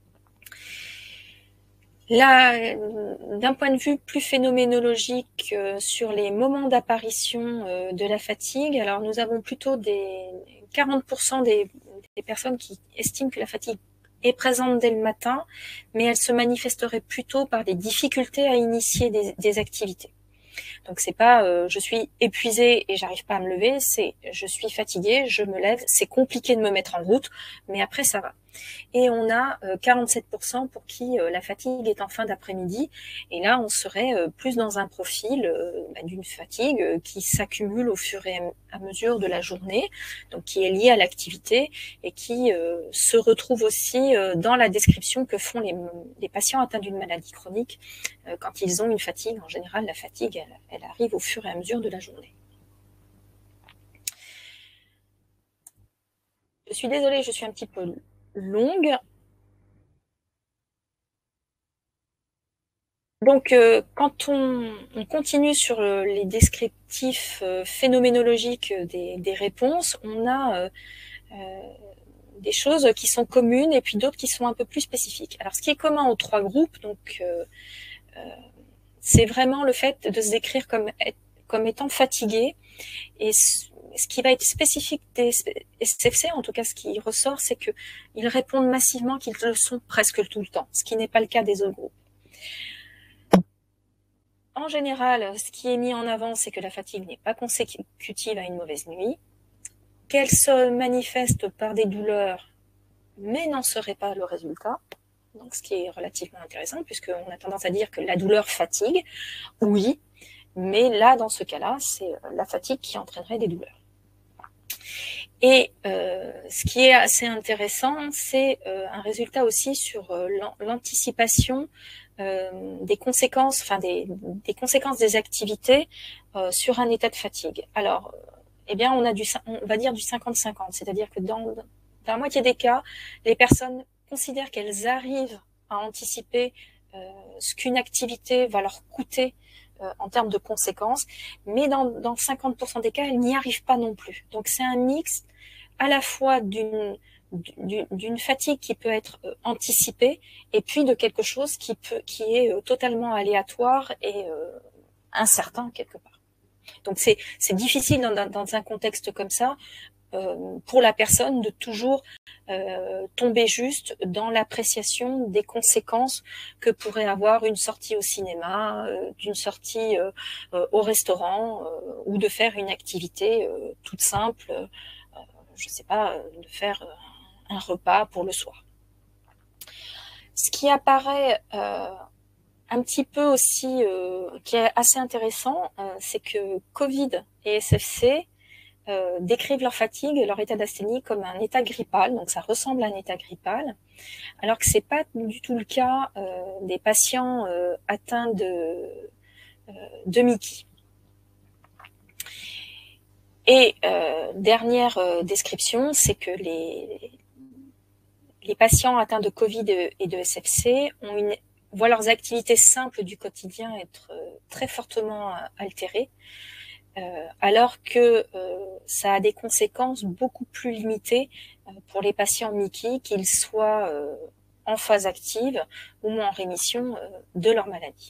Là, d'un point de vue plus phénoménologique sur les moments d'apparition de la fatigue, alors nous avons plutôt 40% des personnes qui estiment que la fatigue est présente dès le matin, mais elle se manifesterait plutôt par des difficultés à initier des activités. Donc c'est pas je suis épuisée et j'arrive pas à me lever, c'est je suis fatiguée, je me lève, c'est compliqué de me mettre en route, mais après ça va. Et on a 47% pour qui la fatigue est en fin d'après-midi, et là on serait plus dans un profil d'une fatigue qui s'accumule au fur et à mesure de la journée, donc qui est liée à l'activité et qui se retrouve aussi dans la description que font les patients atteints d'une maladie chronique quand ils ont une fatigue. En général, la fatigue, elle arrive au fur et à mesure de la journée. Je suis désolée, je suis un petit peu longue. Donc, quand on continue sur les descriptifs phénoménologiques des réponses, on a des choses qui sont communes et puis d'autres qui sont un peu plus spécifiques. Alors, ce qui est commun aux trois groupes, donc, c'est vraiment le fait de se décrire comme étant fatigué. Et ce qui va être spécifique des SFC, en tout cas ce qui ressort, c'est qu'ils répondent massivement qu'ils le sont presque tout le temps, ce qui n'est pas le cas des autres groupes. En général, ce qui est mis en avant, c'est que la fatigue n'est pas consécutive à une mauvaise nuit, qu'elle se manifeste par des douleurs, mais n'en serait pas le résultat. Donc, ce qui est relativement intéressant, puisqu'on a tendance à dire que la douleur fatigue, oui, mais là, dans ce cas-là, c'est la fatigue qui entraînerait des douleurs. Et ce qui est assez intéressant, c'est un résultat aussi sur l'anticipation des conséquences, enfin des conséquences des activités sur un état de fatigue. Alors, eh bien, on va dire du 50-50, c'est-à-dire que dans la moitié des cas, les personnes considèrent qu'elles arrivent à anticiper ce qu'une activité va leur coûter en termes de conséquences, mais dans 50% des cas, elles n'y arrivent pas non plus. Donc c'est un mix à la fois d'une fatigue qui peut être anticipée et puis de quelque chose qui est totalement aléatoire et incertain quelque part. Donc c'est difficile dans un contexte comme ça pour la personne de toujours tomber juste dans l'appréciation des conséquences que pourrait avoir une sortie au cinéma, d'une sortie au restaurant ou de faire une activité toute simple, je sais pas, de faire un repas pour le soir. Ce qui apparaît un petit peu aussi, qui est assez intéressant, c'est que Covid et SFC décrivent leur fatigue, leur état d'asthénie comme un état grippal, donc ça ressemble à un état grippal, alors que c'est pas du tout le cas des patients atteints de Mickey. Et dernière description, c'est que les patients atteints de Covid et de SFC voient leurs activités simples du quotidien être très fortement altérées, alors que ça a des conséquences beaucoup plus limitées pour les patients Mickey, qu'ils soient en phase active ou en rémission de leur maladie.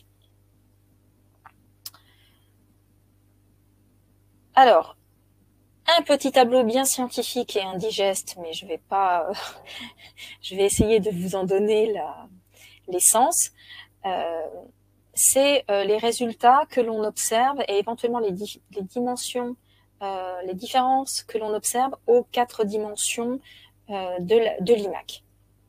Alors, un petit tableau bien scientifique et indigeste, mais je vais pas, je vais essayer de vous en donner l'essence. C'est les résultats que l'on observe et éventuellement les dimensions, les différences que l'on observe aux 4 dimensions de l'IMAC.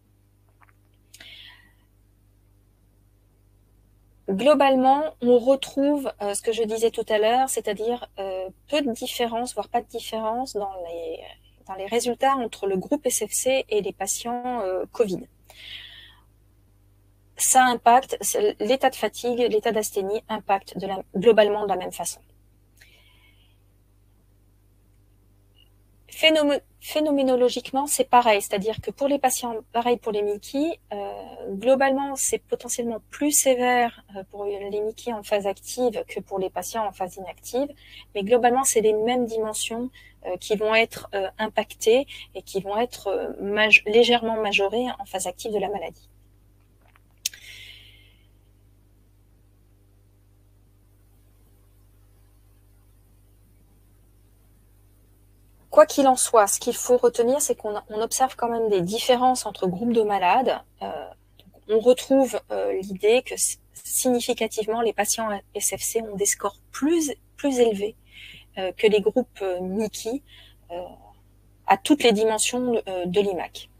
Globalement, on retrouve ce que je disais tout à l'heure, c'est-à-dire peu de différence, voire pas de différence dans les résultats entre le groupe SFC et les patients Covid. Ça impacte, l'état de fatigue, l'état d'asthénie impacte globalement de la même façon. Phénoménologiquement, c'est pareil, c'est-à-dire que pour les patients, pareil pour les Mickey, globalement, c'est potentiellement plus sévère pour les Mickey en phase active que pour les patients en phase inactive, mais globalement, c'est les mêmes dimensions qui vont être impactées et qui vont être légèrement majorées en phase active de la maladie. Quoi qu'il en soit, ce qu'il faut retenir, c'est qu'on observe quand même des différences entre groupes de malades. On retrouve l'idée que significativement, les patients SFC ont des scores plus élevés que les groupes Mickey à toutes les dimensions de l'IMAC.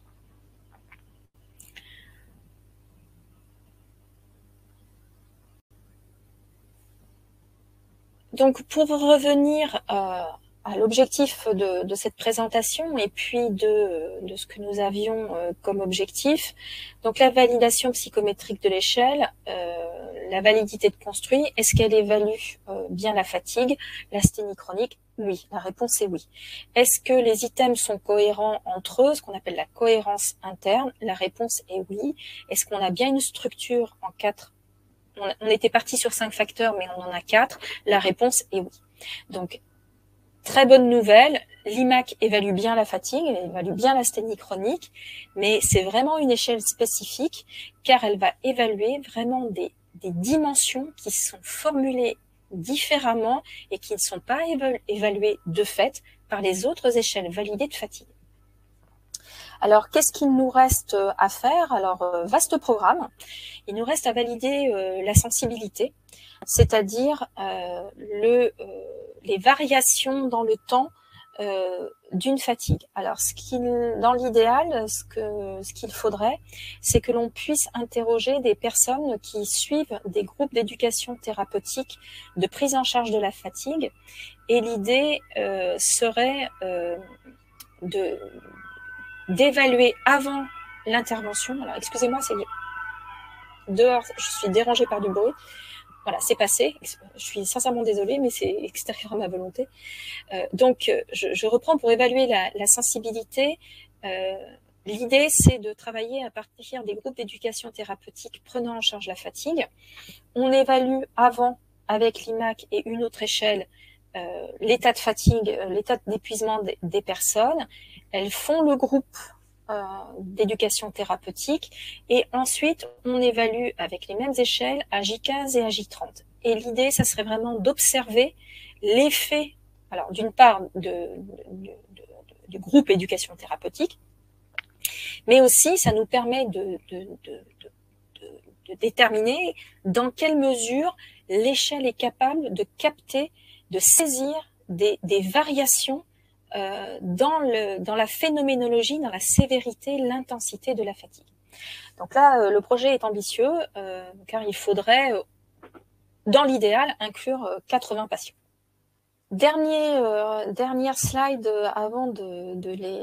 Donc, pour revenir à l'objectif de cette présentation et puis de ce que nous avions comme objectif. Donc la validation psychométrique de l'échelle, la validité de construit, est-ce qu'elle évalue bien la fatigue, l'asthénie chronique? Oui, la réponse est oui. Est-ce que les items sont cohérents entre eux, ce qu'on appelle la cohérence interne? La réponse est oui. Est-ce qu'on a bien une structure en 4? On était parti sur 5 facteurs, mais on en a 4. La réponse est oui. Donc, très bonne nouvelle, l'IMAC évalue bien la fatigue, elle évalue bien l'asthénie chronique, mais c'est vraiment une échelle spécifique car elle va évaluer vraiment des dimensions qui sont formulées différemment et qui ne sont pas évaluées de fait par les autres échelles validées de fatigue. Alors, qu'est-ce qu'il nous reste à faire? Alors, vaste programme. Il nous reste à valider la sensibilité, c'est-à-dire les variations dans le temps d'une fatigue. Alors, dans l'idéal, ce qu'il faudrait, c'est que l'on puisse interroger des personnes qui suivent des groupes d'éducation thérapeutique de prise en charge de la fatigue. Et l'idée serait d'évaluer avant l'intervention. Alors, excusez-moi, c'est dehors, je suis dérangée par du bruit. Voilà, c'est passé. Je suis sincèrement désolée, mais c'est extérieur à ma volonté. Donc, je reprends pour évaluer la sensibilité. L'idée, c'est de travailler à partir des groupes d'éducation thérapeutique prenant en charge la fatigue. On évalue avant, avec l'IMAC et une autre échelle, l'état de fatigue, l'état d'épuisement des personnes. Elles font le groupe d'éducation thérapeutique et ensuite on évalue avec les mêmes échelles à J15 et à J30. Et l'idée, ça serait vraiment d'observer l'effet, alors d'une part du groupe éducation thérapeutique, mais aussi ça nous permet de déterminer dans quelle mesure l'échelle est capable de capter, de saisir des variations dans la phénoménologie, dans la sévérité, l'intensité de la fatigue. Donc là, le projet est ambitieux, car il faudrait, dans l'idéal, inclure 80 patients. Dernière slide avant de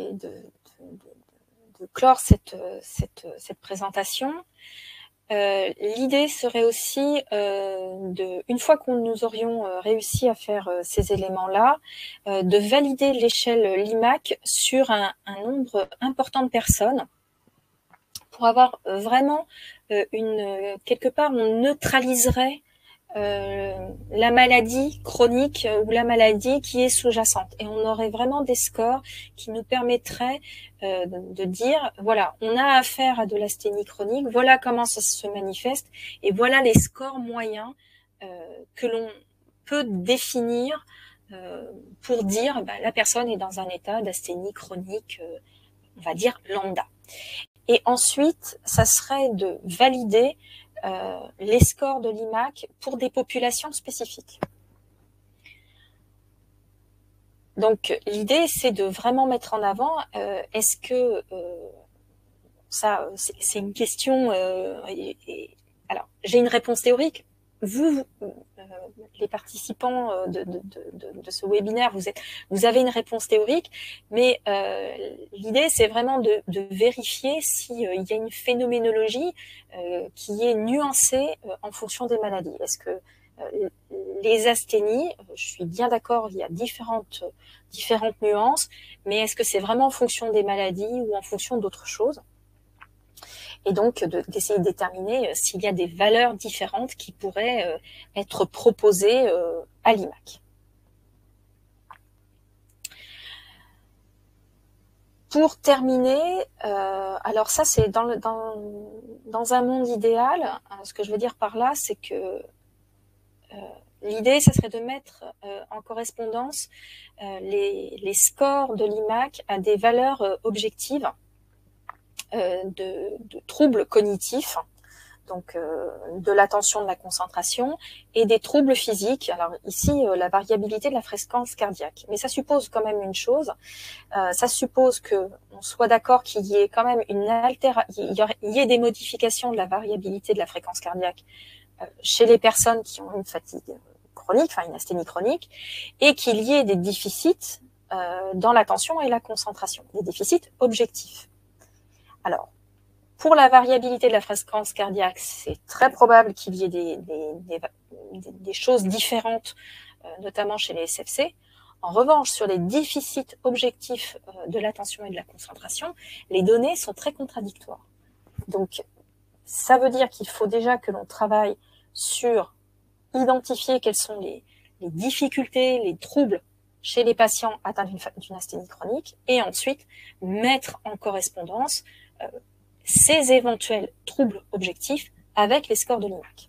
clore cette présentation. L'idée serait aussi, une fois que nous aurions réussi à faire ces éléments-là, de valider l'échelle LIMAC sur un nombre important de personnes pour avoir vraiment quelque part, on neutraliserait la maladie chronique ou la maladie qui est sous-jacente. Et on aurait vraiment des scores qui nous permettraient de dire, voilà, on a affaire à de l'asthénie chronique, voilà comment ça se manifeste, et voilà les scores moyens que l'on peut définir pour dire la personne est dans un état d'asthénie chronique, on va dire lambda. Et ensuite, ça serait de valider les scores de l'IMAC pour des populations spécifiques. Donc, l'idée, c'est de vraiment mettre en avant, est-ce que ça, c'est une question, alors, j'ai une réponse théorique. Vous, les participants de ce webinaire, vous avez une réponse théorique, mais l'idée, c'est vraiment de vérifier s'il y a une phénoménologie qui est nuancée en fonction des maladies. Est-ce que les asthénies, je suis bien d'accord, il y a différentes nuances, mais est-ce que c'est vraiment en fonction des maladies ou en fonction d'autres choses ? Et donc d'essayer de déterminer s'il y a des valeurs différentes qui pourraient être proposées à l'IMAC. Pour terminer, alors ça c'est dans un monde idéal, ce que je veux dire par là, c'est que l'idée, ça serait de mettre en correspondance les scores de l'IMAC à des valeurs objectives de troubles cognitifs, donc de l'attention, de la concentration, et des troubles physiques. Alors ici, la variabilité de la fréquence cardiaque. Mais ça suppose quand même une chose, ça suppose qu'on soit d'accord qu'il y ait quand même il y ait des modifications de la variabilité de la fréquence cardiaque chez les personnes qui ont une fatigue chronique, enfin une asthénie chronique, et qu'il y ait des déficits dans l'attention et la concentration, des déficits objectifs. Alors, pour la variabilité de la fréquence cardiaque, c'est très probable qu'il y ait des choses différentes, notamment chez les SFC. En revanche, sur les déficits objectifs de l'attention et de la concentration, les données sont très contradictoires. Donc, ça veut dire qu'il faut déjà que l'on travaille sur identifier quelles sont les difficultés, les troubles chez les patients atteints d'une asthénie chronique, et ensuite mettre en correspondance ces éventuels troubles objectifs avec les scores de l'IMAC.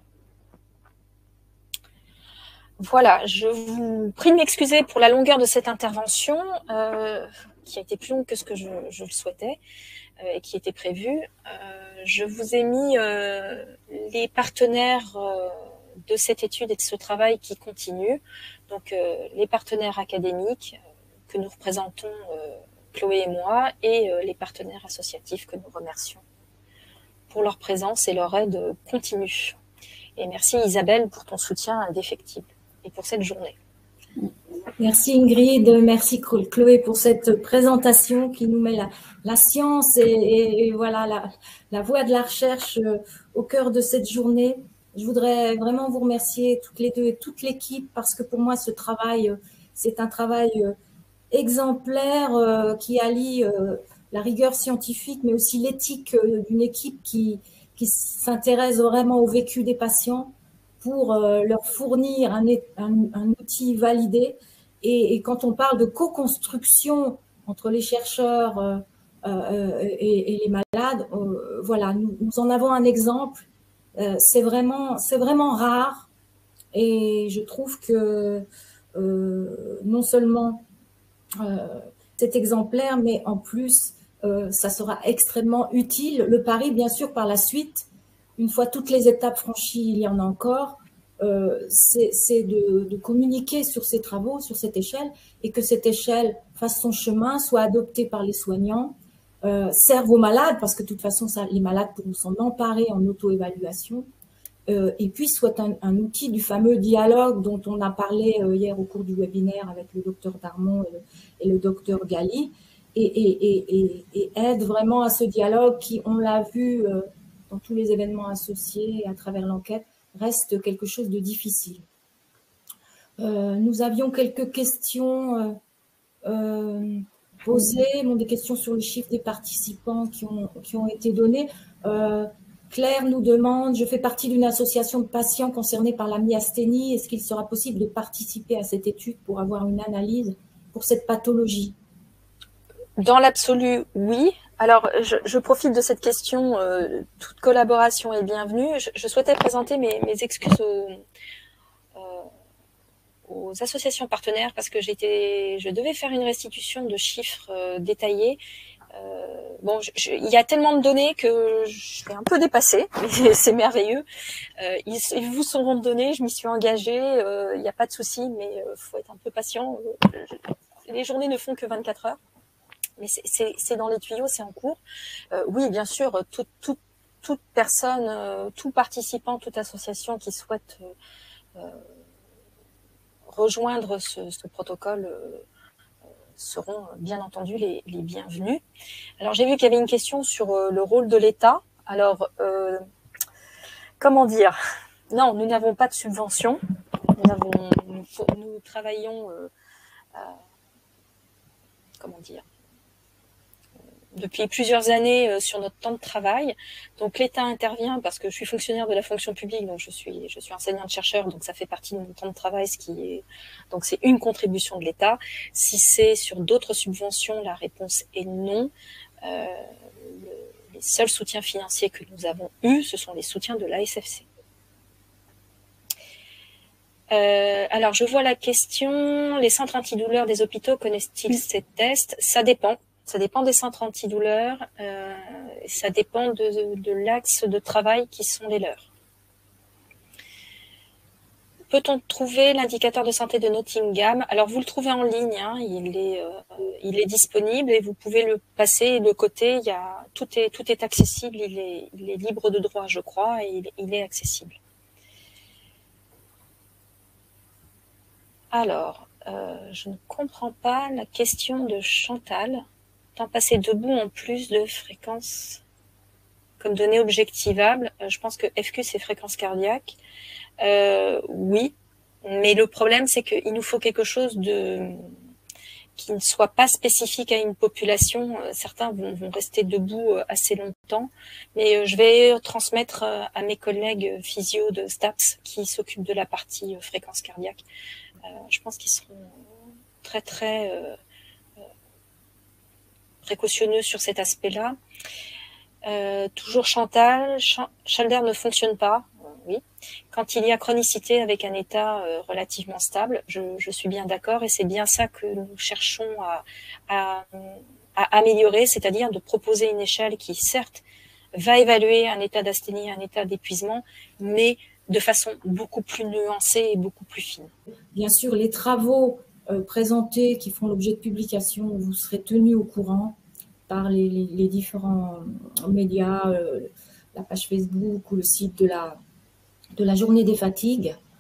Voilà, je vous prie de m'excuser pour la longueur de cette intervention, qui a été plus longue que ce que je le souhaitais et qui était prévu. Je vous ai mis les partenaires de cette étude et de ce travail qui continue, donc les partenaires académiques que nous représentons, Chloé et moi, et les partenaires associatifs que nous remercions pour leur présence et leur aide continue. Et merci Isabelle pour ton soutien indéfectible et pour cette journée. Merci Ingrid, merci Chloé pour cette présentation qui nous met la science et voilà la voie de la recherche au cœur de cette journée. Je voudrais vraiment vous remercier toutes les deux et toute l'équipe parce que pour moi ce travail, c'est un travail exemplaire qui allie la rigueur scientifique mais aussi l'éthique d'une équipe qui s'intéresse vraiment au vécu des patients pour leur fournir un outil validé. Et quand on parle de co-construction entre les chercheurs et les malades, voilà, nous en avons un exemple. C'est vraiment rare. Et je trouve que non seulement c'est exemplaire, mais en plus, ça sera extrêmement utile. Le pari, bien sûr, par la suite, une fois toutes les étapes franchies, il y en a encore, c'est de communiquer sur ces travaux, sur cette échelle, et que cette échelle fasse son chemin, soit adoptée par les soignants, serve aux malades, parce que de toute façon, les malades pourront s'en emparer en auto-évaluation, et puis soit un outil du fameux dialogue dont on a parlé hier au cours du webinaire avec le docteur Darmon et le docteur Galli, et aide vraiment à ce dialogue qui, on l'a vu dans tous les événements associés à travers l'enquête, reste quelque chose de difficile. Nous avions quelques questions posées, des questions sur le chiffre des participants qui ont été donnés. Claire nous demande, je fais partie d'une association de patients concernés par la myasthénie. Est-ce qu'il sera possible de participer à cette étude pour avoir une analyse pour cette pathologie? Dans l'absolu, oui. Alors, je profite de cette question. Toute collaboration est bienvenue. Je souhaitais présenter mes excuses aux associations partenaires parce que je devais faire une restitution de chiffres détaillés. Bon, il y a tellement de données que je suis un peu dépassée, mais c'est merveilleux. Ils vous seront donnés, je m'y suis engagée, il n'y a pas de souci, mais faut être un peu patient. Les journées ne font que 24 heures, mais c'est dans les tuyaux, c'est en cours. Oui, bien sûr, toute personne, tout participant, toute association qui souhaite rejoindre ce protocole seront bien entendu les bienvenus. Alors j'ai vu qu'il y avait une question sur le rôle de l'État. Alors, comment dire? Non, nous n'avons pas de subvention. Nous travaillons, comment dire, depuis plusieurs années sur notre temps de travail. Donc l'État intervient parce que je suis fonctionnaire de la fonction publique, donc je suis enseignante-chercheur, donc ça fait partie de mon temps de travail, donc c'est une contribution de l'État. Si c'est sur d'autres subventions, la réponse est non. Les seuls soutiens financiers que nous avons eus, ce sont les soutiens de l'ASFC. Alors je vois la question, les centres antidouleurs des hôpitaux connaissent-ils ces tests? Ça dépend. Ça dépend des centres antidouleurs, ça dépend de l'axe de travail qui sont les leurs. Peut-on trouver l'indicateur de santé de Nottingham? Alors vous le trouvez en ligne, hein, il est disponible et vous pouvez le passer, le coter. Tout est accessible, il est libre de droit, je crois, et il est accessible. Alors, je ne comprends pas la question de Chantal. Temps passé debout en plus de fréquence comme donnée objectivable. Je pense que FQ, c'est fréquence cardiaque. Oui, mais le problème, c'est qu'il nous faut quelque chose qui ne soit pas spécifique à une population. Certains vont rester debout assez longtemps, mais je vais transmettre à mes collègues physio de STAPS qui s'occupent de la partie fréquence cardiaque. Je pense qu'ils seront très, très précautionneux sur cet aspect-là. Toujours Chantal, Schalder ne fonctionne pas. Oui. Quand il y a chronicité avec un état relativement stable, je suis bien d'accord et c'est bien ça que nous cherchons à améliorer, c'est-à-dire de proposer une échelle qui, certes, va évaluer un état d'asthénie, un état d'épuisement, mais de façon beaucoup plus nuancée et beaucoup plus fine. Bien sûr, les travaux présentés qui font l'objet de publication, vous serez tenus au courant par les différents médias, la page Facebook ou le site de la Journée des fatigues.